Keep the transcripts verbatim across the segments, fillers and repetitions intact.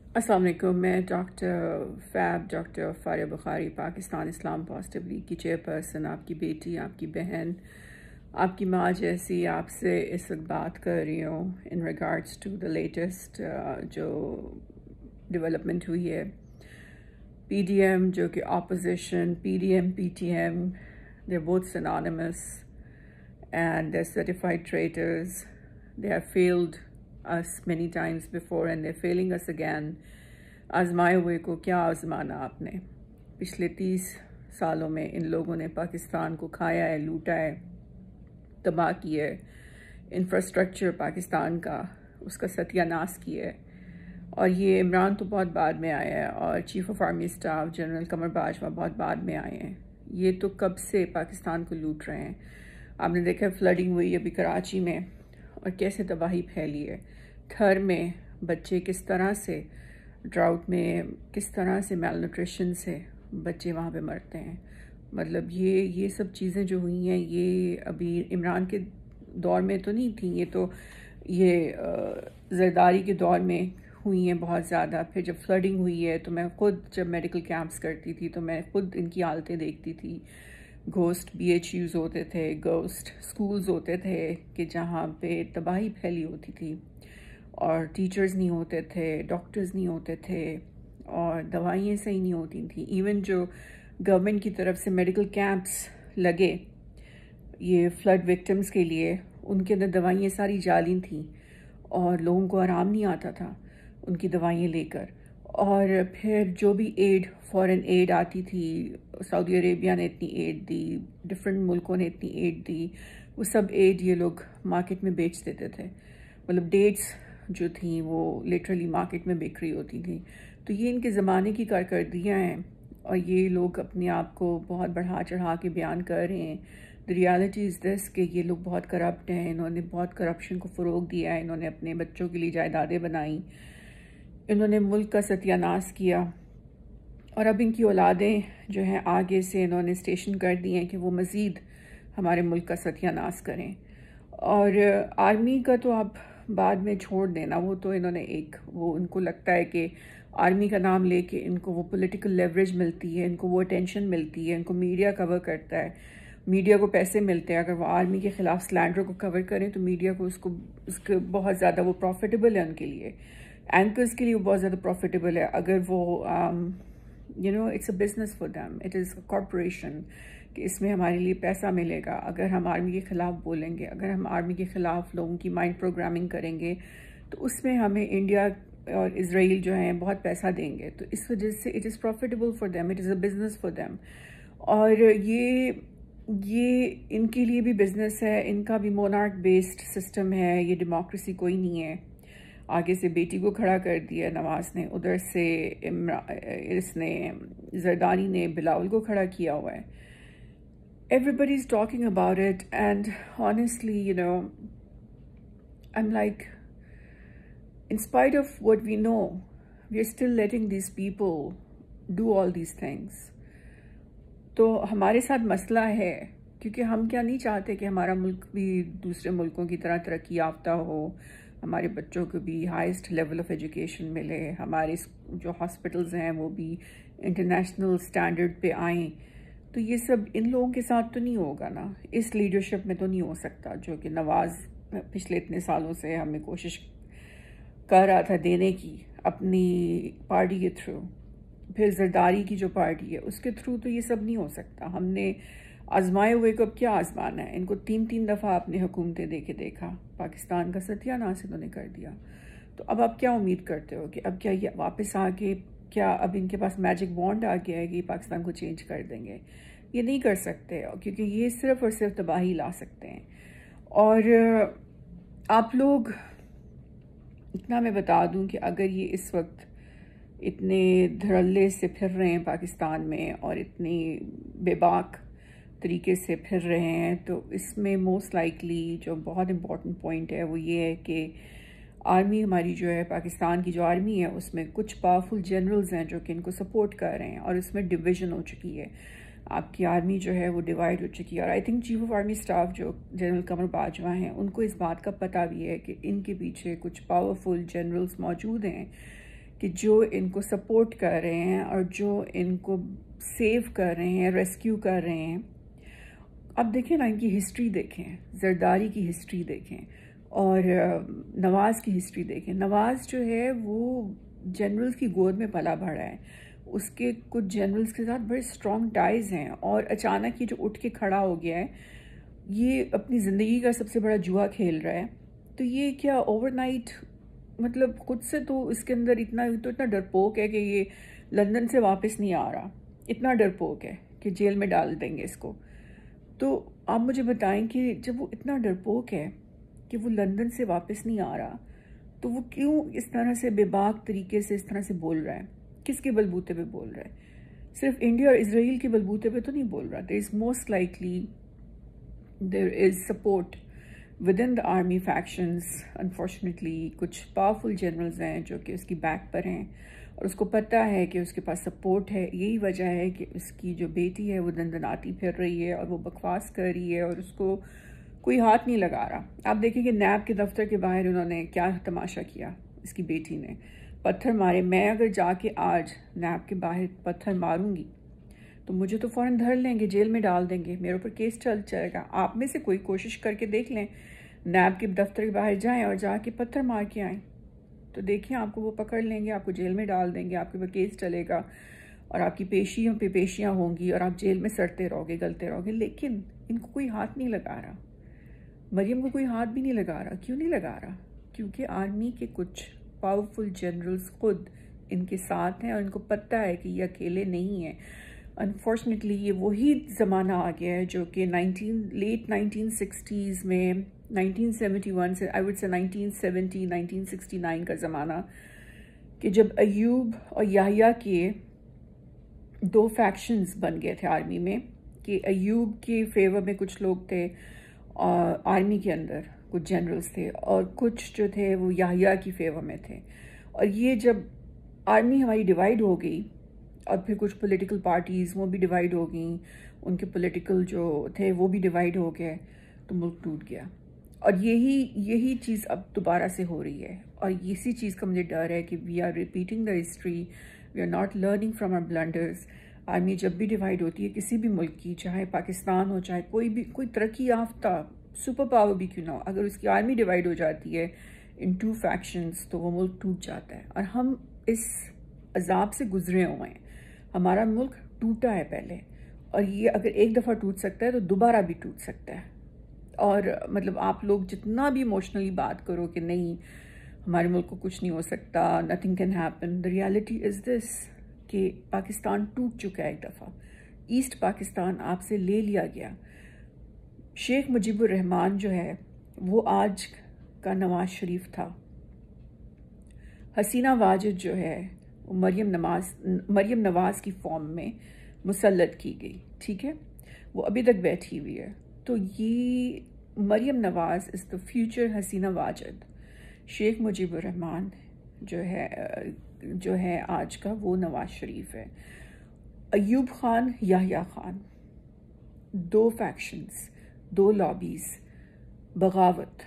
السلام علیکم. میں ڈاکٹر فیب doctor Faria Bukhari Pakistan Islam positive league کی چیئر پرسن، آپ کی بیٹی، آپ کی بہن، آپ کی ماں جیسی آپ سے اس وقت بات کر رہی ہوں in regards to the latest جو ڈیولپمنٹ ہوئی ہے. پی ڈی ایم جو کہ opposition, P D M P T M they are both synonymous and they're certified traitors. They have failed us many times before and they're failing us again. آزمائے ہوئے کو کیا آزمانا آپ نے؟ پچھلے تیس سالوں میں ان لوگوں نے پاکستان کو کھایا ہے، لوٹا ہے، تباہ کیا ہے، انفراسٹرکچر پاکستان کا اس کا ستیہ ناش کیا ہے. اور یہ عمران تو بہت بعد میں آیا ہے اور chief of army staff general Qamar Bajwa بہت بعد میں آئے ہیں. یہ تو کب سے پاکستان کو لوٹ رہے ہیں. آپ نے دیکھا فلڈنگ ہوئی ابھی کراچی میں اور کیسے تباہی پھیلی ہے. گھر میں بچے کس طرح سے ڈراؤٹ میں، کس طرح سے میل نیوٹریشن سے بچے وہاں پہ مرتے ہیں. مطلب یہ یہ سب چیزیں جو ہوئی ہیں یہ ابھی عمران کے دور میں تو نہیں تھیں، یہ تو یہ زرداری کے دور میں ہوئی ہیں بہت زیادہ. پھر جب فلڈنگ ہوئی ہے تو میں خود جب میڈیکل کیمپس کرتی تھی تو میں خود ان کی حالتیں دیکھتی تھی. گھوسٹ بی ایچ یوز ہوتے تھے، گھوسٹ سکولز ہوتے تھے کہ جہاں پہ تباہی پھیلی ہوتی تھی اور ٹیچرز نہیں ہوتے تھے، ڈاکٹرز نہیں ہوتے تھے اور دوائیں صحیح نہیں ہوتی تھیں. ایون جو گورنمنٹ کی طرف سے میڈیکل کیمپس لگے یہ فلڈ وکٹمز کے لیے، ان کے اندر دوائیں ساری جعلی تھیں اور لوگوں کو آرام نہیں آتا تھا ان کی دوائیں لے کر. اور پھر جو بھی ایڈ، فورن ایڈ آتی تھی، سعودی عربیہ نے اتنی ایڈ دی، ڈفرینٹ ملکوں نے اتنی ایڈ دی، وہ سب ایڈ یہ لوگ مارکیٹ میں بیچ دیتے تھے. مطلب ڈیٹس جو تھیں وہ لٹرلی مارکیٹ میں بک رہی ہوتی تھیں. تو یہ ان کے زمانے کی کارکردگیاں ہیں اور یہ لوگ اپنے آپ کو بہت بڑھا چڑھا کے بیان کر رہے ہیں. دی ریالٹی از دس کہ یہ لوگ بہت کرپٹ ہیں، انہوں نے بہت کرپشن کو فروغ دیا ہے، انہوں نے اپنے بچوں کے لیے جائیدادیں بنائیں، انہوں نے ملک کا ستیہ ناش کیا اور اب ان کی اولادیں جو ہیں آگے سے انہوں نے اسٹیشن کر دی ہیں کہ وہ مزید ہمارے ملک کا ستیہ ناش کریں. اور آرمی کا تو آپ بعد میں چھوڑ دینا، وہ تو انہوں نے ایک وہ ان کو لگتا ہے کہ آرمی کا نام لے کے ان کو وہ پولیٹیکل لیوریج ملتی ہے، ان کو وہ اٹینشن ملتی ہے، ان کو میڈیا کور کرتا ہے، میڈیا کو پیسے ملتے ہیں. اگر وہ آرمی کے خلاف سلینڈر کو کور کریں تو میڈیا کو اس کو اس کے بہت زیادہ وہ پروفیٹیبل ہے ان کے لیے، اینکرز کے لیے وہ بہت زیادہ پروفیٹیبل ہے. اگر وہ you know it's a business for them, it is a corporation کہ اس میں ہمارے لیے پیسہ ملے گا اگر ہم آرمی کے خلاف بولیں گے، اگر ہم آرمی کے خلاف لوگوں کی مائنڈ پروگرامنگ کریں گے تو اس میں ہمیں انڈیا اور اسرائیل جو ہیں بہت پیسہ دیں گے. تو اس وجہ سے it is profitable for them, it is a business for them. اور یہ یہ ان کے لیے بھی بزنس ہے، ان کا بھی مونارک بیسڈ سسٹم ہے، یہ ڈیموکریسی کوئی نہیں ہے. آگے سے بیٹی کو کھڑا کر دیا نواز نے، ادھر سے اس نے زرداری نے بلاول کو کھڑا کیا ہوا ہے. Everybody is talking about it and honestly, you know, I'm like, in spite of what we know, we are still letting these people do all these things. تو ہمارے ساتھ مسئلہ ہے کیونکہ ہم کیا نہیں چاہتے کہ ہمارا ملک بھی دوسرے ملکوں کی طرح ترقی یافتہ ہو، ہمارے بچوں کو بھی ہائیسٹ لیول آف ایجوکیشن ملے، ہمارے جو ہاسپٹلز ہیں وہ بھی انٹرنیشنل سٹینڈرڈ پہ آئیں. تو یہ سب ان لوگوں کے ساتھ تو نہیں ہوگا نا، اس لیڈرشپ میں تو نہیں ہو سکتا جو کہ نواز پچھلے اتنے سالوں سے ہمیں کوشش کر رہا تھا دینے کی اپنی پارٹی کے تھرو. پھر زرداری کی جو پارٹی ہے اس کے تھرو تو یہ سب نہیں ہو سکتا. ہم نے آزمائے ہوئے کو اب کیا آزمانا ہے؟ ان کو تین تین دفعہ اپنے حکومتیں دے کے دیکھا، پاکستان کا ستیہ ناش انہوں نے کر دیا. تو اب آپ کیا امید کرتے ہو کہ اب کیا یہ واپس آ کے کیا اب ان کے پاس میجک بانڈ آ گیا ہے کہ یہ پاکستان کو چینج کر دیں گے؟ یہ نہیں کر سکتے کیونکہ یہ صرف اور صرف تباہی لا سکتے ہیں. اور آپ لوگ اتنا میں بتا دوں کہ اگر یہ اس وقت اتنے دھڑلے سے پھر رہے ہیں پاکستان میں اور اتنی بے باک طریقے سے پھر رہے ہیں تو اس میں موسٹ لائکلی جو بہت امپورٹنٹ پوائنٹ ہے وہ یہ ہے کہ آرمی ہماری جو ہے پاکستان کی جو آرمی ہے اس میں کچھ پاورفل جنرلز ہیں جو کہ ان کو سپورٹ کر رہے ہیں اور اس میں ڈویژن ہو چکی ہے. آپ کی آرمی جو ہے وہ ڈیوائڈ ہو چکی ہے. اور I think chief of army staff جو جنرل قمر باجوہ ہیں ان کو اس بات کا پتہ بھی ہے کہ ان کے پیچھے کچھ پاورفل جنرلز موجود ہیں کہ جو ان کو سپورٹ کر رہے ہیں اور جو ان کو سیو کر رہے ہیں، ریسکیو کر رہے ہیں. اب دیکھیں نا، ان کی ہسٹری دیکھیں، زرداری کی ہسٹری دیکھیں اور نواز کی ہسٹری دیکھیں. نواز جو ہے وہ جنرلز کی گود میں پلا بڑھا ہے، اس کے کچھ جنرلز کے ساتھ بڑے اسٹرانگ ٹائز ہیں، اور اچانک یہ جو اٹھ کے کھڑا ہو گیا ہے، یہ اپنی زندگی کا سب سے بڑا جوا کھیل رہا ہے. تو یہ کیا اوور نائٹ، مطلب خود سے تو اس کے اندر اتنا تو اتنا ڈرپوک ہے کہ یہ لندن سے واپس نہیں آ رہا، اتنا ڈرپوک ہے کہ جیل میں ڈال دیں گے اس کو. تو آپ مجھے بتائیں کہ جب وہ اتنا ڈرپوک ہے کہ وہ لندن سے واپس نہیں آ رہا، تو وہ کیوں اس طرح سے بے باک طریقے سے اس طرح سے بول رہا ہے؟ کس کے بلبوتے پہ بول رہا ہے؟ صرف انڈیا اور اسرائیل کے بلبوتے پہ تو نہیں بول رہا. There is most likely there is support within the army factions. Unfortunately کچھ پاورفل جنرلز ہیں جو کہ اس کی بیک پر ہیں، اور اس کو پتہ ہے کہ اس کے پاس سپورٹ ہے. یہی وجہ ہے کہ اس کی جو بیٹی ہے وہ دندناتی پھر رہی ہے اور وہ بکواس کر رہی ہے، اور اس کو کوئی ہاتھ نہیں لگا رہا. آپ دیکھیں کہ نیب کے دفتر کے باہر انہوں نے کیا تماشا کیا، اس کی بیٹی نے پتھر مارے. میں اگر جا کے آج نیب کے باہر پتھر ماروں گی تو مجھے تو فوراً دھر لیں گے، جیل میں ڈال دیں گے، میرے اوپر کیس چل جائے گا. آپ میں سے کوئی کوشش کر کے دیکھ لیں، نیب کے دفتر کے باہر جائیں اور جا کے پتھر مار کے آئیں، تو دیکھیں آپ کو وہ پکڑ لیں گے، آپ کو جیل میں ڈال دیں گے، آپ کے اوپر کیس چلے گا، اور آپ کی پیشیوں پہ پیشیاں ہوں گی، اور آپ جیل میں سڑتے رہو گے، گلتے رہو گے. لیکن ان کو کوئی ہاتھ نہیں لگا رہا. مریم کو کوئی ہاتھ بھی نہیں لگا رہا. کیوں نہیں لگا رہا؟ کیونکہ آرمی کے کچھ پاورفل جنرلز خود ان کے ساتھ ہیں، اور ان کو پتہ ہے کہ یہ اکیلے نہیں ہیں. انفارچونیٹلی یہ وہی زمانہ آ گیا ہے جو کہ نائنٹین لیٹ نائنٹین سکسٹیز میں، نائنٹین سیونٹی ون سے I would say nineteen seventy nineteen sixty nine کا زمانہ، کہ جب ایوب اور یحییٰ کے دو فیکشنز بن گئے تھے آرمی میں، کہ ایوب کے فیور میں کچھ لوگ تھے آرمی کے اندر، کچھ جنرلز تھے، اور کچھ جو تھے وہ یحییٰ کی فیور میں تھے. اور یہ جب آرمی ہماری ڈیوائیڈ ہو گئی، اور پھر کچھ پولیٹیکل پارٹیز وہ بھی ڈیوائیڈ ہو گئیں، ان کے پولیٹیکل جو تھے وہ بھی ڈیوائیڈ ہو گئے، تو ملک ٹوٹ گیا. اور یہی یہی چیز اب دوبارہ سے ہو رہی ہے، اور اسی چیز کا مجھے ڈر ہے کہ we are repeating the history, we are not learning from our blunders. Army جب بھی ڈیوائیڈ ہوتی ہے کسی بھی ملک کی، چاہے پاکستان ہو، چاہے کوئی بھی کوئی ترقی یافتہ سپر پاور بھی کیوں نہ ہو، اگر اس کی آرمی ڈیوائیڈ ہو جاتی ہے ان ٹو فیکشنز، تو وہ ملک ٹوٹ جاتا ہے. اور ہم اس عذاب سے گزرے ہوئے ہیں. ہمارا ملک ٹوٹا ہے پہلے، اور یہ اگر ایک دفعہ ٹوٹ سکتا ہے تو دوبارہ بھی ٹوٹ سکتا ہے. اور مطلب آپ لوگ جتنا بھی ایموشنلی بات کرو کہ نہیں ہمارے ملک کو کچھ نہیں ہو سکتا، nothing can happen, the reality is this کہ پاکستان ٹوٹ چکا ہے ایک دفعہ. ایسٹ پاکستان آپ سے لے لیا گیا. شیخ مجیب الرحمان جو ہے وہ آج کا نواز شریف تھا. حسینہ واجد جو ہے وہ مریم نواز مریم نواز کی فارم میں مسلط کی گئی، ٹھیک ہے، وہ ابھی تک بیٹھی ہوئی ہے. تو یہ مریم نواز از دا فیوچر حسینہ واجد. شیخ مجیب الرحمان جو ہے جو ہے آج کا، وہ نواز شریف ہے. ایوب خان، یحییٰ خان، دو فیکشنز، دو لابیز، بغاوت،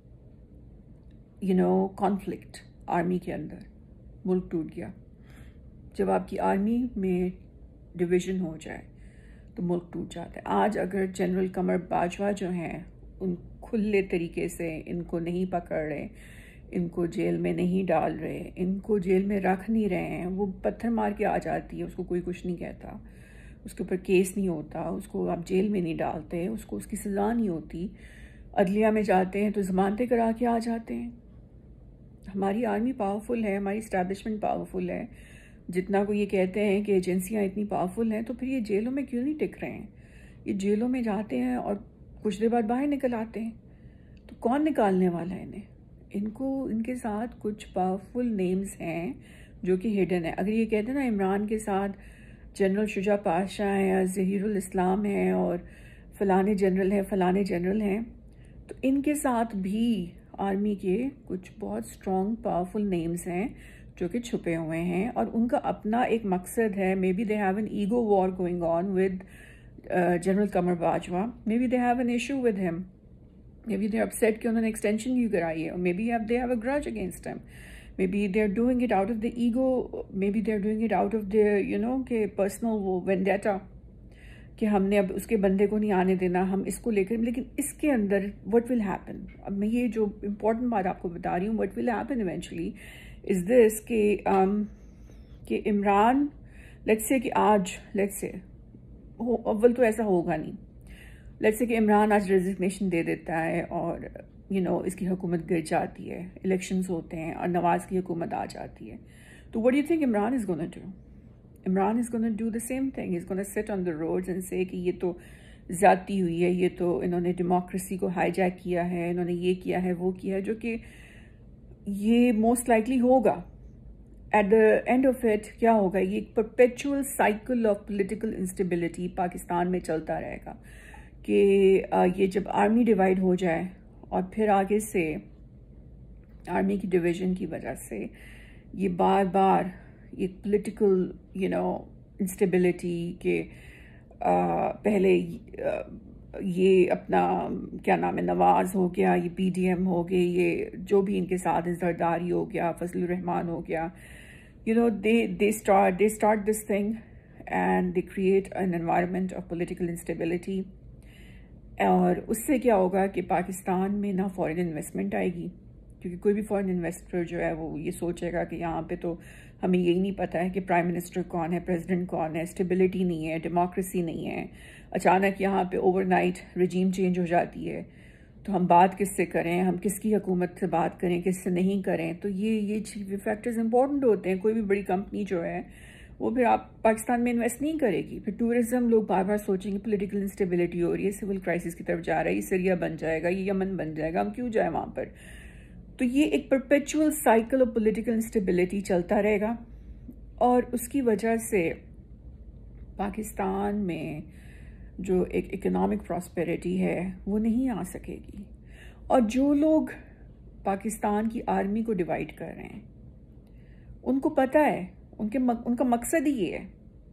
یو نو کانفلکٹ آرمی کے اندر، ملک ٹوٹ گیا. جب آپ کی آرمی میں ڈویژن ہو جائے تو ملک ٹوٹ جاتا ہے. آج اگر جنرل قمر باجوہ جو ہیں ان کھلے طریقے سے ان کو نہیں پکڑ رہے، ان کو جیل میں نہیں ڈال رہے، ان کو جیل میں رکھ نہیں رہے ہیں، وہ پتھر مار کے آ جاتی ہے، اس کو کوئی کچھ نہیں کہتا، اس کے اوپر کیس نہیں ہوتا، اس کو آپ جیل میں نہیں ڈالتے، اس کو اس کی سزا نہیں ہوتی، عدلیہ میں جاتے ہیں تو ضمانتیں کرا کے آ جاتے ہیں. ہماری آرمی پاورفل ہے، ہماری اسٹیبلشمنٹ پاورفل ہے. جتنا کو یہ کہتے ہیں کہ ایجنسیاں اتنی پاورفل ہیں، تو پھر یہ جیلوں میں کیوں نہیں ٹک رہے ہیں؟ یہ جیلوں میں جاتے ہیں اور کچھ دیر بعد باہر نکل آتے ہیں، تو کون نکالنے والا ہے انہیں؟ ان کو ان کے ساتھ کچھ پاورفل نیمز ہیں جو کہ ہڈن ہے. اگر یہ کہتے ہیں نا عمران کے ساتھ جنرل شجاع پاشا ہیں، یا ظہیر الاسلام ہیں، اور فلانے جنرل ہیں فلانے جنرل ہیں، تو ان کے ساتھ بھی آرمی کے کچھ بہت اسٹرانگ پاورفل نیمز ہیں جو کہ چھپے ہوئے ہیں، اور ان کا اپنا ایک مقصد ہے. Maybe they have an ego war going on with general Qamar Bajwa, maybe they have an issue with him, maybe they upset کہ انہوں نے ایکسٹینشن کیوں کرائی ہے، اور may be they have a گرج اگینسٹ ہم. maybe they're doing it out of the ego, maybe they're doing it out of their you know کہ personal وہ vendetta کہ ہم نے اب اس کے بندے کو نہیں آنے دینا ہم اس کو لے کر. لیکن اس کے اندر what will happen, اب میں یہ جو امپورٹنٹ بات آپ کو بتا رہی ہوں, what will happen eventually is this کہ um, کہ عمران لیٹس سے کہ آج لیٹس سے اول تو ایسا ہوگا نہیں, لیٹس سے کہ عمران آج ریزگنیشن دے دیتا ہے اور یو نو اس کی حکومت گر جاتی ہے, الیکشنز ہوتے ہیں اور نواز کی حکومت آ جاتی ہے, تو what do you think Imran is gonna do? Imran is gonna do the same thing. He's gonna sit on the roads and say کہ یہ تو زیادتی ہوئی ہے, یہ تو انہوں نے ڈیموکریسی کو ہائی جیک کیا ہے, انہوں نے یہ کیا ہے وہ کیا ہے, جو کہ یہ موسٹ لائکلی ہوگا. At the end of it کیا ہوگا, یہ ایک perpetual cycle of political instability Pakistan میں چلتا رہے گا کہ یہ جب آرمی ڈیوائڈ ہو جائے اور پھر آگے سے آرمی کی ڈویژن کی وجہ سے یہ بار بار یہ پولیٹیکل یو نو انسٹیبلٹی کے پہلے یہ اپنا کیا نام ہے نواز ہو گیا, یہ پی ڈی ایم ہو گئے, یہ جو بھی ان کے ساتھ زرداری ہو گیا, فضل الرحمان ہو گیا, you know they they start they start this thing and they create an environment of political instability. اور اس سے کیا ہوگا کہ پاکستان میں نہ فورن انویسٹمنٹ آئے گی, کیونکہ کوئی بھی فورن انویسٹر جو ہے وہ یہ سوچے گا کہ یہاں پہ تو ہمیں یہی نہیں پتہ ہے کہ پرائم منسٹر کون ہے, پریزیڈنٹ کون ہے, اسٹیبلٹی نہیں ہے, ڈیموکریسی نہیں ہے, اچانک یہاں پہ اوور نائٹ رجیم چینج ہو جاتی ہے, تو ہم بات کس سے کریں, ہم کس کی حکومت سے بات کریں, کس سے نہیں کریں. تو یہ یہ فیکٹرز امپورٹنٹ ہوتے ہیں. کوئی بھی بڑی کمپنی جو ہے وہ پھر آپ پاکستان میں انویسٹ نہیں کرے گی. پھر ٹورزم لوگ بار بار سوچیں گے پولیٹیکل انسٹیبلٹی ہو رہی ہے, سول کرائسس کی طرف جا رہا ہے, یہ سیریا بن جائے گا, یہ یمن بن جائے گا, ہم کیوں جائیں وہاں پر. تو یہ ایک perpetual cycle of political instability چلتا رہے گا, اور اس کی وجہ سے پاکستان میں جو ایک اکنامک پراسپیرٹی ہے وہ نہیں آ سکے گی. اور جو لوگ پاکستان کی آرمی کو ڈیوائڈ کر رہے ہیں ان کو پتہ ہے, ان کے ان کا مقصد ہی یہ ہے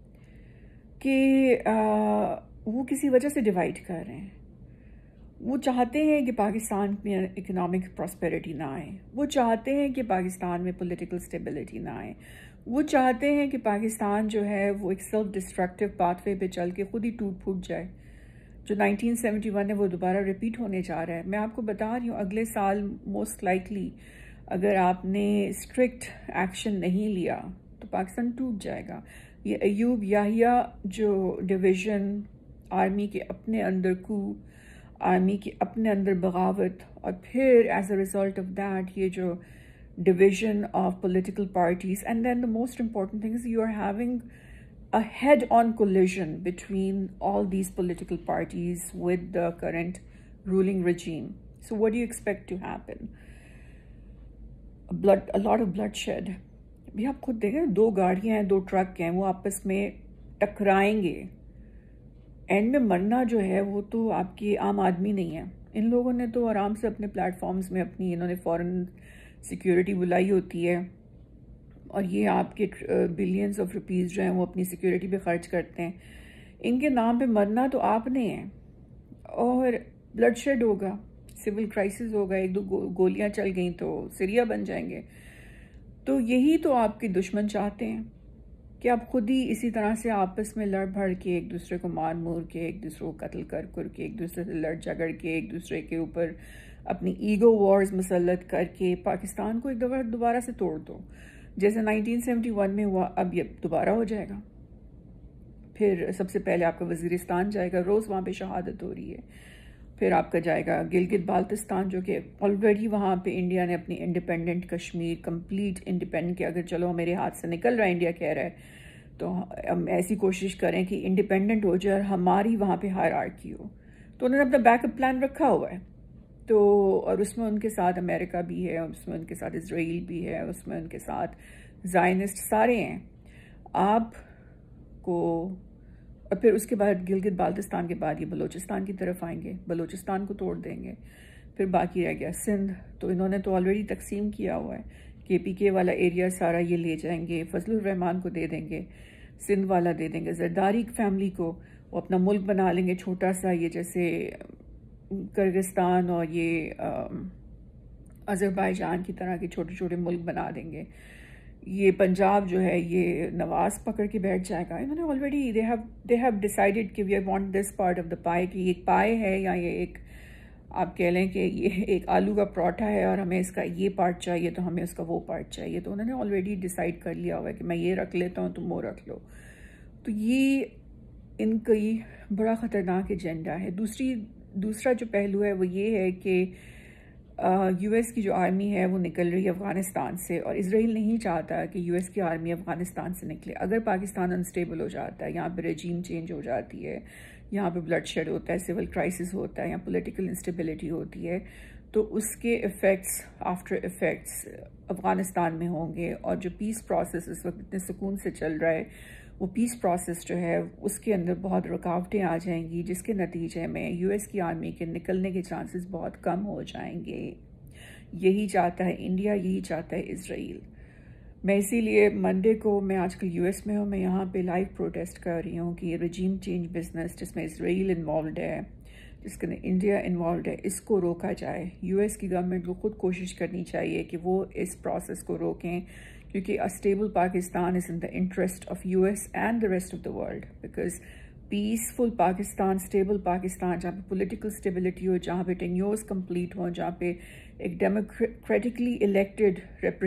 کہ وہ کسی وجہ سے ڈیوائڈ کر رہے ہیں. وہ چاہتے ہیں کہ پاکستان میں اکنامک پراسپیرٹی نہ آئے, وہ چاہتے ہیں کہ پاکستان میں پولیٹیکل اسٹیبلٹی نہ آئے, وہ چاہتے ہیں کہ پاکستان جو ہے وہ ایک سیلف ڈسٹرکٹیو پاتھ وے پہ چل کے خود ہی ٹوٹ پھوٹ جائے. جو نائنٹین سیونٹی ون ہے وہ دوبارہ ریپیٹ ہونے جا رہا ہے. میں آپ کو بتا رہی ہوں اگلے سال موسٹ لائکلی اگر آپ نے اسٹرکٹ ایکشن نہیں لیا تو پاکستان ٹوٹ جائے گا. یہ ایوب یاہیا جو ڈویژن, آرمی کے اپنے اندر کو, آرمی کے اپنے اندر بغاوت, اور پھر as a result of that یہ جو division of political parties, and then the most important thing is you are having a head-on collision between all these political parties with the current ruling regime. So what do you expect to happen? A blood, a lot of bloodshed. بھی آپ خود دیکھیں, دو گاڑیاں ہیں, دو truck ہیں, وہ آپس میں ٹکرائیں گے, اینڈ میں مرنا جو ہے وہ تو آپ کی عام آدمی نہیں ہے. ان لوگوں نے تو آرام سے اپنے پلیٹ فارمز میں اپنی انہوں نے فورن سیکیورٹی بلائی ہوتی ہے, اور یہ آپ کے بلینز آف روپیز جو ہیں وہ اپنی سیکیورٹی پہ خرچ کرتے ہیں. ان کے نام پہ مرنا تو آپ نے ہیں, اور بلڈ شیڈ ہوگا, سول کرائسس ہوگا, ایک دو گولیاں چل گئیں تو سیریا بن جائیں گے. تو یہی تو آپ کے دشمن چاہتے ہیں کہ آپ خود ہی اسی طرح سے آپس میں لڑ بھڑ کے, ایک دوسرے کو مار مور کے, ایک دوسرے کو قتل کر کر کے, ایک دوسرے سے لڑ جھگڑ کے, ایک دوسرے کے اوپر اپنی ایگو وارز مسلط کر کے پاکستان کو ایک دفعہ دوبارہ سے توڑ دو, جیسے نائنٹین سیونٹی ون میں ہوا. اب یہ دوبارہ ہو جائے گا. پھر سب سے پہلے آپ کا وزیرستان جائے گا, روز وہاں پہ شہادت ہو رہی ہے. پھر آپ کا جائے گا گلگت بالتستان, جو کہ آلریڈی وہاں پہ انڈیا نے اپنی انڈیپینڈنٹ کشمیر کمپلیٹ انڈیپینڈنٹ, کہ اگر چلو میرے ہاتھ سے نکل رہا ہے, انڈیا کہہ رہا ہے تو ہم ایسی کوشش کریں کہ انڈیپینڈنٹ ہو جائے اور ہماری وہاں پہ ہائرارکی ہو. تو انہوں نے اپنا بیک اپ پلان رکھا ہوا ہے. تو اور اس میں ان کے ساتھ امریکہ بھی ہے, اس میں ان کے ساتھ اسرائیل بھی ہے, اس میں ان کے ساتھ زائنسٹ سارے ہیں. آپ کو اور پھر اس کے بعد گلگت بالتستان کے بعد یہ بلوچستان کی طرف آئیں گے, بلوچستان کو توڑ دیں گے. پھر باقی رہ گیا سندھ, تو انہوں نے تو آلریڈی تقسیم کیا ہوا ہے. کے پی کے والا ایریا سارا یہ لے جائیں گے, فضل الرحمان کو دے دیں گے, سندھ والا دے دیں گے, زرداری فیملی کو وہ اپنا ملک بنا لیں گے چھوٹا سا, یہ جیسے کرگستان اور یہ آذربائیجان کی طرح کے چھوٹے چھوٹے ملک بنا دیں گے. یہ پنجاب جو ہے یہ نواز پکڑ کے بیٹھ جائے گا. انہوں نے already they have they have decided کہ we want this part of the pie, کہ یہ ایک پائے ہے یا یہ ایک آپ کہہ لیں کہ یہ ایک آلو کا پراٹھا ہے اور ہمیں اس کا یہ پارٹ چاہیے تو ہمیں اس کا وہ پارٹ چاہیے. تو انہوں نے آلریڈی ڈیسائیڈ کر لیا ہوا ہے کہ میں یہ رکھ لیتا ہوں تم وہ رکھ لو. تو یہ ان کا بڑا خطرناک ایجنڈا ہے. دوسری دوسرا جو پہلو ہے وہ یہ ہے کہ یو ایس کی جو آرمی ہے وہ نکل رہی ہے افغانستان سے, اور اسرائیل نہیں چاہتا کہ یو ایس کی آرمی افغانستان سے نکلے. اگر پاکستان انسٹیبل ہو جاتا ہے, یہاں پہ رجیم چینج ہو جاتی ہے, یہاں پہ بلڈ شیڈ ہوتا ہے, سول کرائسس ہوتا ہے, یا پولیٹیکل انسٹیبلٹی ہوتی ہے, تو اس کے ایفیکٹس آفٹر ایفیکٹس افغانستان میں ہوں گے. اور جو پیس پروسیس اس وقت اتنے سکون سے چل رہا ہے, وہ پیس پروسیس جو ہے اس کے اندر بہت رکاوٹیں آ جائیں گی, جس کے نتیجے میں یو ایس کی آرمی کے نکلنے کے چانسز بہت کم ہو جائیں گے. یہی چاہتا ہے انڈیا, یہی چاہتا ہے اسرائیل. میں اسی لیے منڈے کو, میں آج کل یو ایس میں ہوں, میں یہاں پہ لائیو پروٹیسٹ کر رہی ہوں کہ یہ رجیم چینج بزنس جس میں اسرائیل انوالوڈ ہے, جس کے انڈیا انوالوڈ ہے, اس کو روکا جائے. یو ایس کی گورنمنٹ کو خود کوشش کرنی چاہیے کہ وہ اس پروسیس کو روکیں, کیونکہ stable Pakistan is in the interest of U S and the rest of the world. Because peaceful Pakistan, stable Pakistan, جہاں پہ پولیٹیکل اسٹیبلٹی ہو, جہاں پہ ٹینیورز کمپلیٹ ہوں, جہاں پہ ایک ڈیموکریٹکلی الیکٹڈ